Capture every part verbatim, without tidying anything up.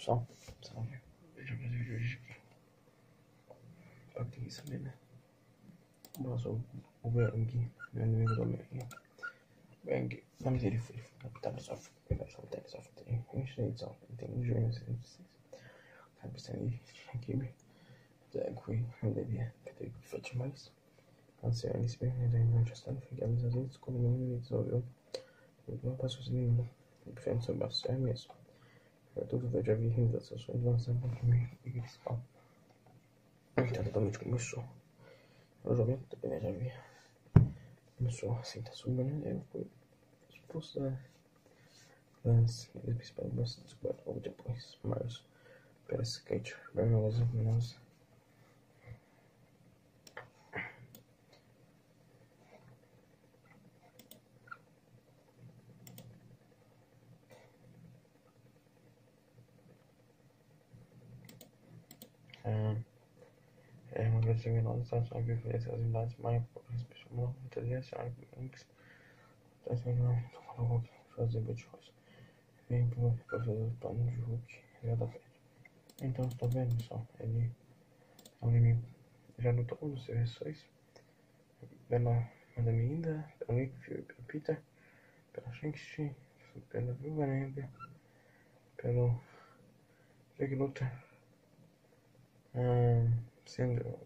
pessoal, salve, veja mais vídeo hoje aqui. Pra quem quer saber, né? Eu sou o Bang, meu inimigo do meio. Bang, vamos ver ele foi capitão só pegar só o tele só tem enchente só tem um joelho assim. Sabe pensando em equipe. Drag Queen, eu devia ter feito mais. Cancer, esse bem, né? Não já está no fim, às vezes, quando o menino resolveu. Eu não passo assim nenhuma. Diferente sobre a série mesmo. Eu tudo eu já vi rindo das sessões lançando para mim e principal. Então totalmente começou. Eu joguei também, já vi. Começou assim, tá subindo, eu fui expulso da Lance, eles principais bastante descoberto logo depois. Mas parece que Kate vermelhosa menos. É uma grande venenosa, só que oferece as unidades mais importantes, muitas vezes a antes. Então, se não falou fazer botiões. Vem para fazer os planos de Hulk, exatamente. Então, estou vendo só, ele é um inimigo. Já lutou com os versões. Pela Madame Ida, pelo Nick Fury, pelo Peter, pela Shang-Chi, pela Viúva Negra, pelo Jack Luthor, um, sendo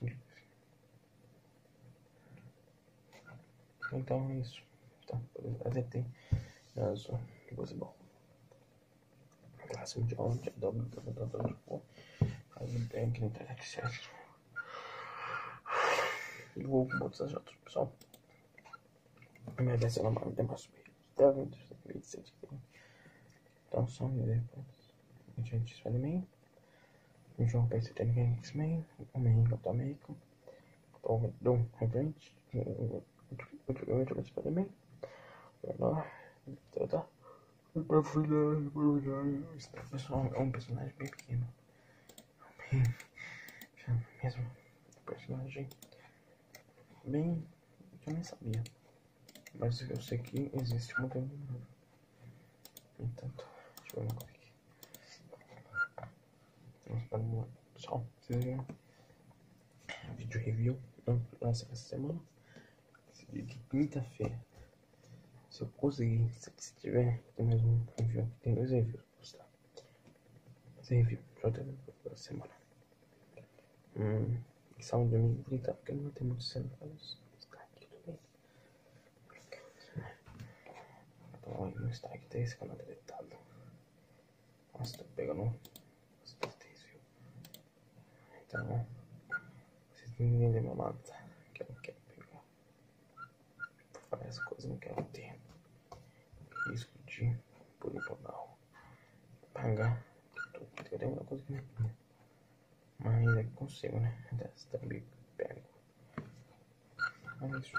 então é isso. Tá, acertei. Azul, que coisa boa. Classe mundial, de dobro, dobro, dobro, dobro. Faz um bem aqui na internet, certo? E vou com outros achados, pessoal. A minha versão normal tem mais subir. Até vinte e vinte e sete. Então, só me ver. A gente Spider-Man. O João P C tem X-Men. O Man Capitão América. O Doom Revenge. O Ultimate Spider-Man. O Menor. Tá. O personagem. Pessoal, é um personagem bem pequeno. Bem. Mesmo. Personagem. Bem. Eu nem sabia. Mas eu sei que existe uma coisa. Entanto, deixa eu ver uma coisa aqui. Vamos para o pessoal. Vocês viram? Vídeo review. Não lança essa semana. De quinta-feira. Se eu conseguir, se tiver, tem mais um review aqui. Tem dois reviews pra postar. Esse review já teve pela semana. Hum. Que sábado de domingo, trinta, porque não tem muito cena para isso. Está aqui também. Então, no Instagram tem esse canal deletado. Nossa, tô pegando os detalhes, viu? Então, vocês não entendem meu lado, tá? Que eu não quero pegar. Pra falar essa coisa, eu não quero ter risco de por não pagar. Eu tenho uma coisa que não. Mas é que consigo, né? Dessa também pego. É isso.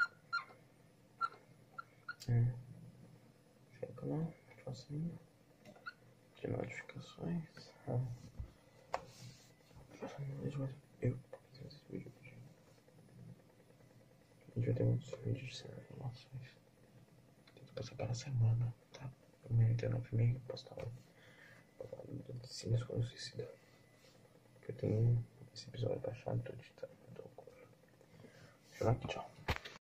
Hum. Fica lá, facinho. De notificações. Ah. Eu não vejo mais. Eu fiz esse vídeo hoje. A gente vai ter muitos vídeos sem informações. Tem que passar pela semana, tá? Primeiro, dezenove e meio, postar lá. De cima com suicida. Porque eu tenho esse episódio baixado, tô editando. Tô com. Deixa eu ver aqui, tchau.